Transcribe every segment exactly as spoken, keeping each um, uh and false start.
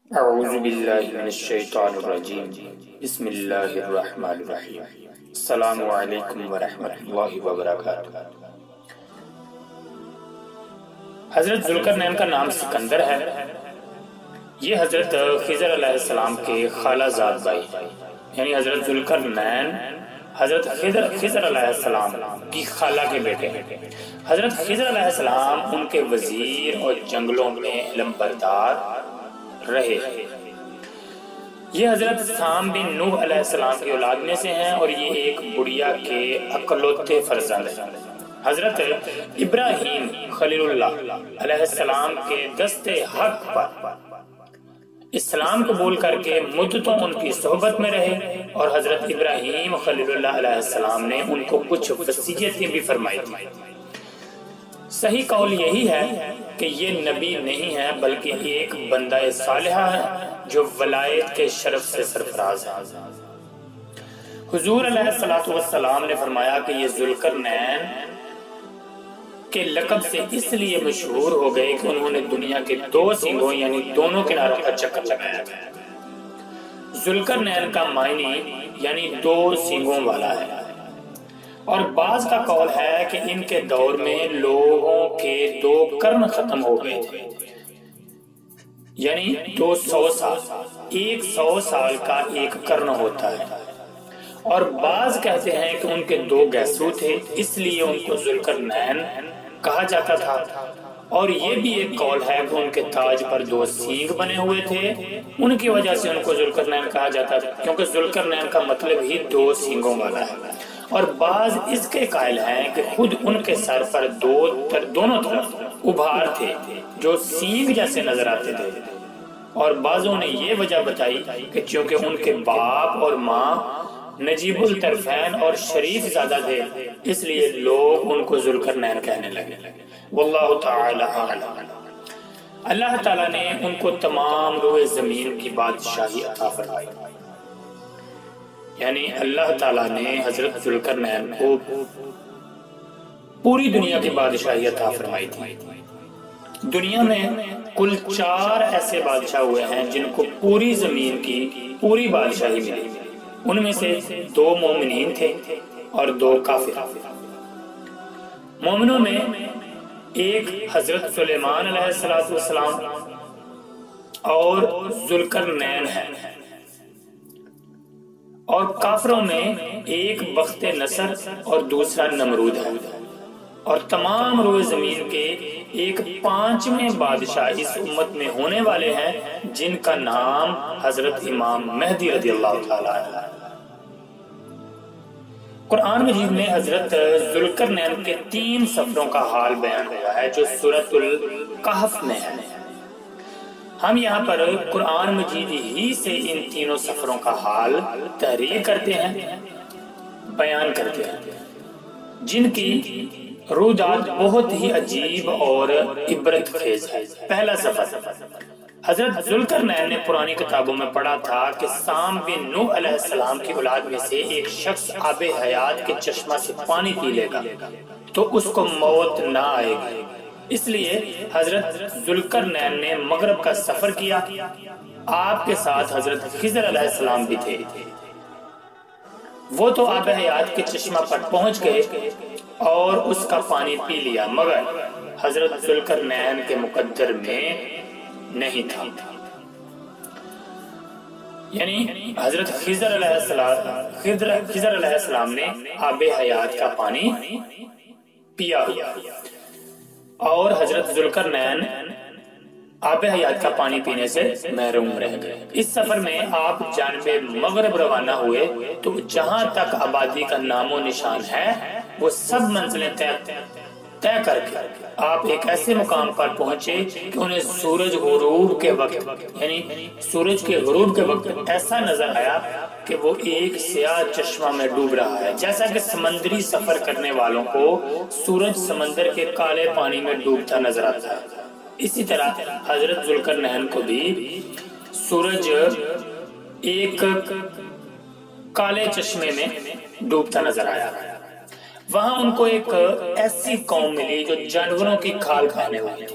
اعوذ باللہ من الشیطان الرجیم بسم اللہ الرحمن الرحیم السلام علیکم ورحمۃ اللہ وبرکاتہ۔ حضرت ذوالقرنین کا نام سکندر ہے۔ یہ حضرت خضر علیہ السلام کے خالہ زاد بھائی یعنی حضرت ذوالقرنین حضرت خضر خضر علیہ السلام کی خالہ کے بیٹے ہیں۔ حضرت خضر علیہ السلام ان کے وزیر اور جنگلوں میں علم بردار رہے۔ یہ حضرت سام بن نوح علیہ السلام کی اولاد میں سے ہیں اور یہ ایک بڑیا کے اکلوتے فرزند ہیں۔ حضرت ابراہیم خلیل اللہ علیہ السلام کے دست حق پر اسلام قبول کر کے مدتوں ان کی صحبت میں رہے اور حضرت ابراہیم خلیل اللہ علیہ السلام نے ان کو کچھ وصیتیں بھی فرمائی تھی۔ صحیح قول یہی ہے کہ یہ نبی نہیں ہے بلکہ ایک بندہ صالحہ ہے جو ولایت کے شرف سے سرفراز ہے۔ حضور علیہ السلام نے فرمایا کہ یہ ذوالقرنین کے لقب سے اس لیے مشہور ہو گئے کہ انہوں نے دنیا کے دو سینگوں یعنی دونوں کناروں کا چکر لگایا تھا۔ ذوالقرنین کا معنی یعنی دو سینگوں والا ہے اور بعض کا قول ہے کہ ان کے دور میں لوگوں کے دو قرن ختم ہو گئے تھے یعنی دو سو سال ایک سو سال کا ایک قرن ہوتا ہے، اور بعض کہتے ہیں کہ ان کے دو گیسو تھے اس لیے ان کو ذوالقرنین کہا جاتا تھا، اور یہ بھی ایک قول ہے کہ ان کے تاج پر دو سینگ بنے ہوئے تھے، ان کی وجہ سے ان کو ذوالقرنین کہا جاتا تھا کیونکہ ذوالقرنین کا مطلب ہی دو سینگوں والا ہے۔ اور بعض اس کے قائل ہیں کہ خود ان کے سر پر دو تر دونوں طرف ابھار تھے جو سینگ جیسے نظر آتے تھے، اور بعضوں نے یہ وجہ بتائی کہ چونکہ ان کے باپ اور ماں نجیب الطرفین اور شریف زادہ تھے اس لیے لوگ ان کو ذوالقرنین کہنے لگے۔ واللہ تعالی اعلم۔ اللہ تعالیٰ نے ان کو تمام روئے زمین کی بادشاہی عطا فرمائی، یعنی اللہ تعالیٰ نے حضرت ذوالقرنین کو پوری دنیا کی بادشاہی عطا فرمائی تھی۔ دنیا میں کل چار ایسے بادشاہ ہوئے ہیں جن کو پوری زمین کی پوری بادشاہی ملی، ان میں سے دو مومنین تھے اور دو کافر۔ مومنوں میں ایک حضرت سلیمان علیہ السلام اور ذوالقرنین ہے، اور کافروں میں ایک بخت نصر اور دوسرا نمرود ہے، اور تمام روئے زمین کے ایک پانچویں بادشاہ اس امت میں ہونے والے ہیں جن کا نام حضرت امام مہدی رضی اللہ تعالیٰ عنہ۔ قرآن مجید میں حضرت ذوالقرنین کے تین سفروں کا حال بیان ہوا ہے جو سورۃ الکہف میں ہے۔ ہم یہاں پر قرآن مجید ہی سے ان تینوں سفروں کا حال تحریر کرتے ہیں، بیان کرتے ہیں، جن کی رویداد بہت ہی عجیب اور عبرت خیز ہے۔ پہلا سفر، حضرت ذوالقرنین نے پرانی کتابوں میں پڑھا تھا کہ سام بن نوح علیہ السلام کی اولاد میں سے ایک شخص آب حیات کے چشمہ سے پانی پی لے گا تو اس کو موت نہ آئے گی، اس لیے حضرت ذوالقرنین نے مغرب کا سفر کیا۔ آپ کے ساتھ حضرت خضر علیہ السلام بھی تھے۔ وہ تو آب حیات کے چشمہ پر پہنچ گئے اور اس کا پانی پی لیا، مگر حضرت ذوالقرنین کے مقدر میں نہیں تھا، یعنی حضرت خضر علیہ السلام خضر علیہ السلام نے آب حیات کا پانی پیا اور حضرت ذوالقرنین آب حیات کا پانی پینے سے محروم رہ گئے۔ اس سفر میں آپ جانب مغرب روانہ ہوئے تو جہاں تک آبادی کا نام و نشان ہے وہ سب منزلیں طے طے کر کے آپ ایک ایسے مقام پر پہنچے کہ انہیں سورج غروب کے وقت یعنی سورج کے غروب کے وقت ایسا نظر آیا کہ وہ ایک سیاہ چشمہ میں ڈوب رہا ہے، جیسا کہ سمندری سفر کرنے والوں کو سورج سمندر کے کالے پانی میں ڈوبتا نظر آتا ہے۔ اسی طرح حضرت ذوالقرنین کو بھی سورج ایک کالے چشمے میں ڈوبتا نظر آیا۔ وہاں ان کو ایک ایسی قوم ملی جو جانوروں کی کھال کھانے والی تھی،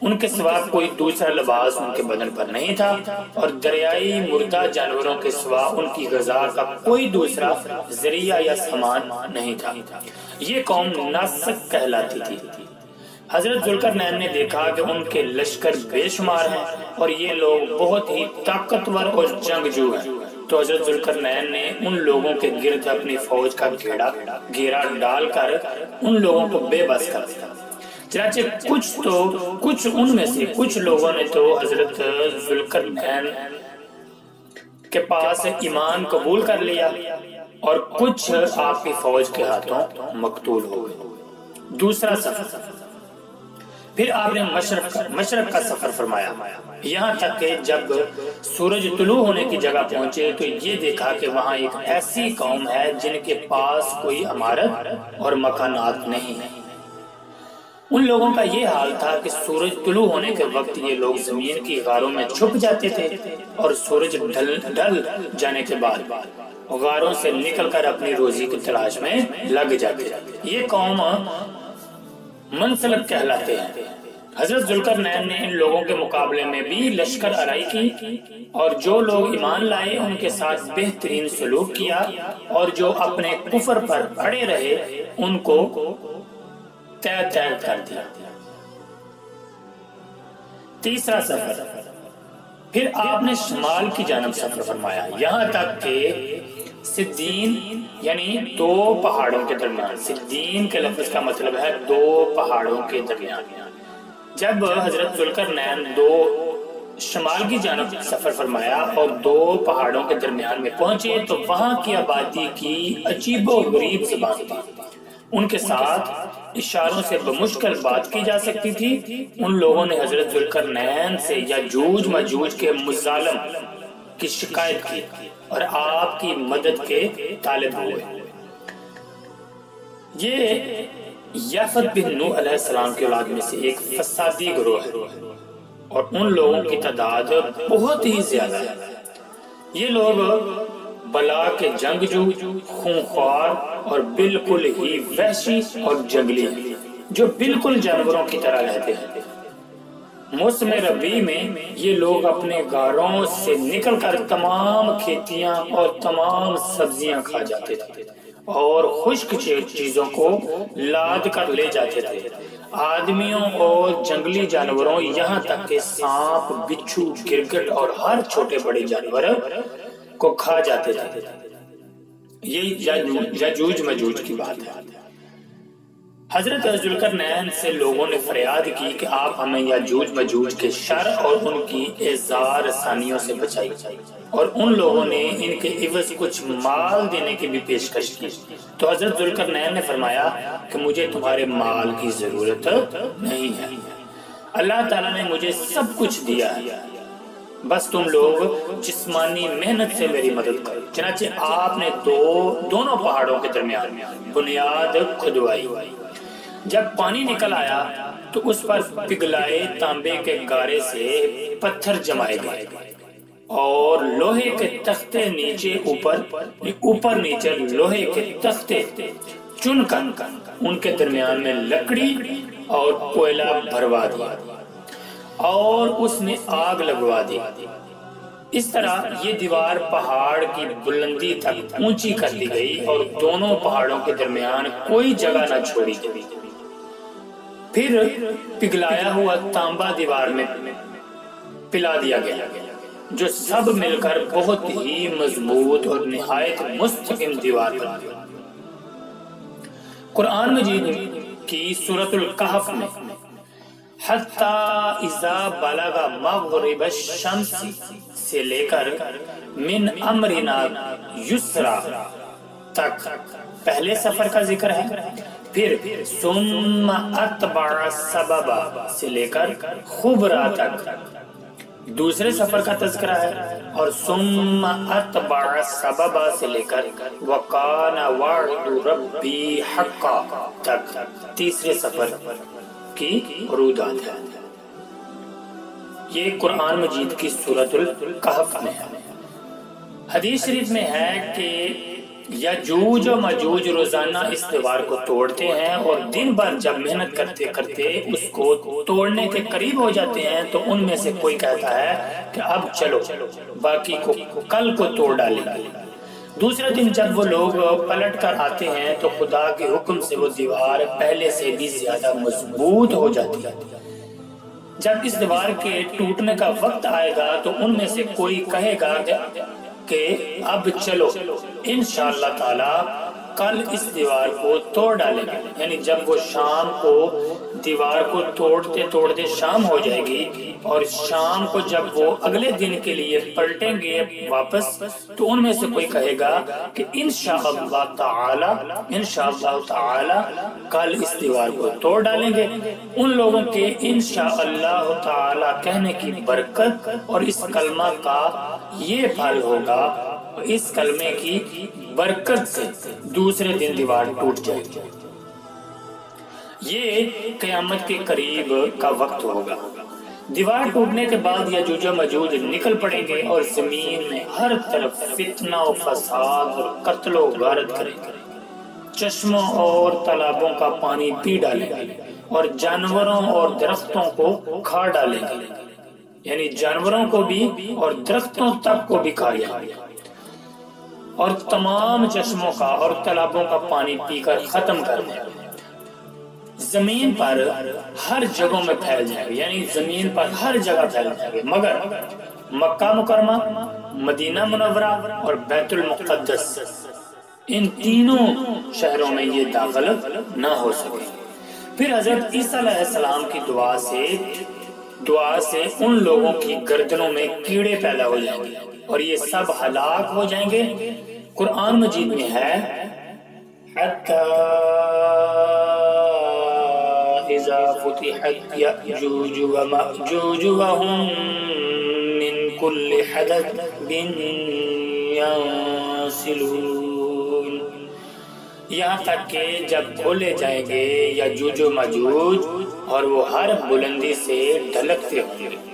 ان کے سوا کوئی دوسرا لباس ان کے بدن پر نہیں تھا، اور دریائی مردہ جانوروں کے سوا ان کی غذا کا کوئی دوسرا ذریعہ یا سامان نہیں تھا۔ یہ قوم ناسک کہلاتی تھی۔ حضرت ذوالقرنین نے دیکھا کہ ان کے لشکر بے شمار ہیں اور یہ لوگ بہت ہی طاقتور اور جنگجو ہیں، تو حضرت ذوالقرنین نے ان لوگوں کے گرد اپنی فوج کا گھیرا گھیرا ڈال کر ان لوگوں کو بے بس کر دیا۔ چنانچہ کچھ تو کچھ ان میں سے کچھ لوگوں نے تو حضرت ذوالقرنین کے پاس ایمان قبول کر لیا اور کچھ آپ کی فوج کے ہاتھوں مقتول ہو گئے۔ دوسرا سفر، پھر آپ نے مشرق مشرق کا سفر فرمایا، یہاں تک کہ جب سورج طلوع ہونے کی جگہ پہنچے تو یہ دیکھا کہ وہاں ایک ایسی قوم ہے جن کے پاس کوئی عمارت اور مکانات نہیں ہیں۔ ان لوگوں کا یہ حال تھا کہ سورج طلوع ہونے کے وقت یہ لوگ زمین کی غاروں میں چھپ جاتے تھے اور سورج ڈھل ڈھل جانے کے بعد غاروں سے نکل کر اپنی روزی کی تلاش میں لگ جاتے تھے۔ یہ قوم منسلک کہلاتے ہیں۔ حضرت ذوالقرنین نے ان لوگوں کے مقابلے میں بھی لشکر آرائی کی اور جو لوگ ایمان لائے ان کے ساتھ بہترین سلوک کیا، اور جو اپنے کفر پر اڑے رہے ان کو تیر تیر کر دیا۔ تیسرا سفر، پھر آپ نے شمال کی جانب سفر فرمایا، یہاں تک کہ سدین یعنی دو پہاڑوں کے درمیان، سدین کے لفظ کا مطلب ہے دو پہاڑوں کے درمیان۔ جب حضرت ذوالقرنین دو شمال کی جانب سفر فرمایا اور دو پہاڑوں کے درمیان میں پہنچے تو وہاں کی آبادی کی عجیب و غریب زبان تھی۔ ان کے ساتھ اشاروں سے بمشکل بات کی جا سکتی تھی۔ ان لوگوں نے حضرت ذوالقرنین سے یاجوج ماجوج کے مظالم کی شکایت کی اور آپ کی مدد کے طالب ہوئے۔ یہ یافت بن نوح علیہ السلام کی اولاد میں سے ایک فسادی گروہ ہے اور ان لوگوں کی تعداد بہت ہی زیادہ ہے۔ یہ لوگ بلا کے جنگجو، خونخوار اور بالکل ہی وحشی اور جنگلی ہیں جو بالکل جانوروں کی طرح رہتے ہیں۔ موسم ربیع میں یہ لوگ اپنے غاروں سے نکل کر تمام کھیتیاں اور تمام سبزیاں کھا جاتے تھے اور خشک چیزوں کو لاد کر لے جاتے تھے۔ آدمیوں اور جنگلی جانوروں یہاں تک کہ سانپ، بچھو، گرگٹ اور ہر چھوٹے بڑے جانور کو کھا جاتے تھے۔ یہ یاجوج ماجوج کی بات ہے۔ حضرت ذوالقرنین سے لوگوں نے فریاد کی کہ آپ ہمیں یاجوج ماجوج کے شر اور ان کی اعزار ثانیوں سے بچائیے، اور ان لوگوں نے ان کے عوض کچھ مال دینے کی بھی پیشکش کی۔ تو حضرت ذوالقرنین نے فرمایا کہ مجھے تمہارے مال کی ضرورت نہیں ہے، اللہ تعالیٰ نے مجھے سب کچھ دیا ہے، بس تم لوگ جسمانی محنت سے میری مدد کرو۔ چنانچہ آپ نے دو دونوں پہاڑوں کے درمیان بنیاد کھدوائی۔ جب پانی نکل آیا تو اس پر پگھلائے تانبے کے گارے سے پتھر جمائے گئے اور لوہے کے تختے نیچے اوپر اوپر نیچے لوہے کے تختے چن کر ان کے درمیان میں لکڑی اور کوئلہ بھروا دیا اور اس میں آگ لگوا دی۔ اس طرح یہ دیوار پہاڑ کی بلندی تک اونچی کر دی گئی اور دونوں پہاڑوں کے درمیان کوئی جگہ نہ چھوڑی گئی۔ پھر پگھلایا ہوا تانبا دیوار میں پلا دیا گیا جو سب مل کر بہت ہی مضبوط اور نہایت مستحکم دیوار بن گئی۔ قرآن مجید کی سورۃ الکہف میں حتی اذا بلغ مغرب الشمس سے لے کر من امرنا یسرا تک پہلے سفر کا ذکر ہے، پھر ثم اتبع سببا سے لے کر خبرا تک دوسرے سفر کا تذکرہ ہے، اور ثم اتبع سببا سے لے کر وکان وعد ربی حقا تک تیسرے سفر کی عروضات ہے۔ یہ قرآن مجید کی سورۃ الکہف میں ہے۔ حدیث شریف میں ہے کہ یاجوج و ماجوج روزانہ اس دیوار کو توڑتے ہیں اور دن بھر جب محنت کرتے کرتے اس کو توڑنے کے قریب ہو جاتے ہیں تو ان میں سے کوئی کہتا ہے کہ اب چلو باقی کو کل کو توڑ ڈالیں گے۔ دوسرے دن جب وہ لوگ پلٹ کر آتے ہیں تو خدا کے حکم سے وہ دیوار پہلے سے بھی زیادہ مضبوط ہو جاتی ہے۔ جب اس دیوار کے ٹوٹنے کا وقت آئے گا تو ان میں سے کوئی کہے گا کہ اب چلو انشاءاللہ تعالی کل اس دیوار کو توڑ ڈالیں گے، یعنی جب وہ شام کو دیوار کو توڑتے توڑتے شام ہو جائے گی اور شام کو جب وہ اگلے دن کے لیے پلٹیں گے واپس تو ان میں سے کوئی کہے گا کہ انشاءاللہ تعالی انشاءاللہ تعالی کل اس دیوار کو توڑ ڈالیں گے۔ ان لوگوں کے انشاءاللہ تعالی کہنے کی برکت اور اس کلمہ کا یہ پھل ہوگا، اس کلمے کی برکت سے دوسرے دن دیوار ٹوٹ جائے گی۔ یہ قیامت کے قریب کا وقت ہوگا۔ دیوار ٹوٹنے کے بعد یاجوج و ماجوج نکل پڑیں گے اور زمین میں ہر طرف فتنہ و فساد اور قتل و غارت کریں گے، چشموں اور تالابوں کا پانی پی ڈالیں گے اور جانوروں اور درختوں کو کھا ڈالیں گے، یعنی جانوروں کو بھی اور درختوں تک کو بھی کھا جائیں گے اور تمام چشموں کا اور تالابوں کا پانی پی کر ختم کر دیں گے۔ زمین پر ہر جگہوں میں پھیل جائیں گے، یعنی زمین پر ہر جگہ پھیل جائیں گے، مگر مکہ مکرمہ، مدینہ منورہ اور بیت المقدس ان تینوں شہروں میں یہ داخل نہ ہو سکے۔ پھر حضرت عیسیٰ علیہ السلام کی دعا سے دعا سے ان لوگوں کی گردنوں میں کیڑے پیدا ہو جائیں گے اور یہ سب ہلاک ہو جائیں گے۔ قرآن مجید میں ہے حَتَّى إِذَا فُتِحَتْ يَأْجُوجُ وَمَأْجُوجُ وَهُمْ مِنْ كُلِّ حَدَبٍ يَنْسِلُونَ، یہاں تک کہ جب کھولے جائیں گے یاجوج و ماجوج اور وہ ہر بلندی سے ڈھلکتے ہوں گے۔